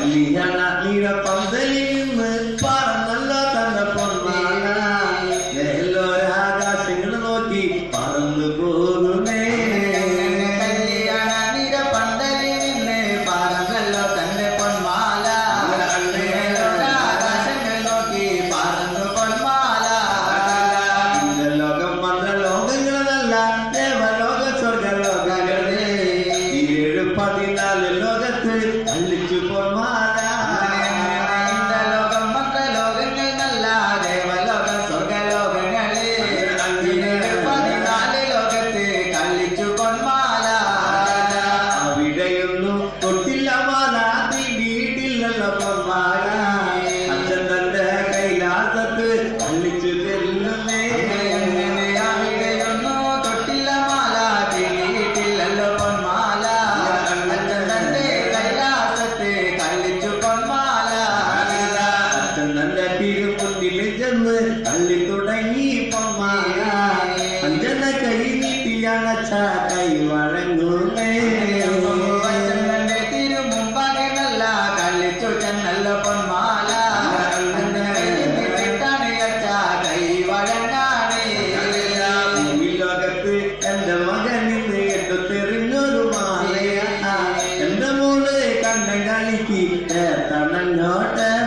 കല്യാണ നീര പന്തലിൽ നിന്ന് പറന്നല്ല തന്റെ പൊന്മാല എല്ലോരാകാശങ്ങൾ നോക്കി പറന്നു പോകുന്നേ കല്യാണ നീര പന്തലിൽ നിന്ന് പറന്നല്ലോ തന്റെ പൊന്മാല ആകാശങ്ങൾ നോക്കി പറന്നു പൊന്മാല ലോകം മന്ത്രലോകങ്ങളല്ല ദേവലോക സ്വർഗലോകങ്ങളെ 14 ലോകത്ത് അള്ളിച്ചു പൊന്മാല ലോകം മന്ത്രലോകങ്ങൾ നല്ല ദേവലോക സ്വർഗലോകങ്ങളെ 14 ലോകത്ത് കള്ളിച്ചു പൊന്മാല അവിടെയൊന്നും തൊട്ടില്ല മാല തീണ്ടിയിട്ടില്ലല്ലോ പൊന്മാല അച്ഛൻ തന്റെ കൈലാസത്ത് അള്ളിച്ചു തെല്ലുന്നേ അവിടെയൊന്നും തൊട്ടില്ല മാല തീണ്ടിയിട്ടില്ലല്ലോ പൊന്മാല അച്ഛൻ തന്റെ കൈലാസത്ത് കള്ളിച്ചു പൊന്മാല അച്ഛൻ തന്റെ തിരുമുന്നിൽ ചെന്ന് തള്ളി തുടങ്ങി പൊന്മാല അഞ്ചന കൈ നീട്ടിയാണച്ച കൈ വഴങ്ങുന്നേ അച്ഛൻ തന്റെ തിരുമുമ്പാകെ നല്ല കള്ളിച്ചു ചെന്നല്ല പൊന്മാല ാണ് അച്ഛ കൈ വഴങ്ങാണേ ലോകത്ത് എന്റെ മകനിന്ന് എടുത്തെറിഞ്ഞൊരു മാലയ എന്റെ മോള് കണ്ട കളിക്ക് തണങ്ങോട്ടെ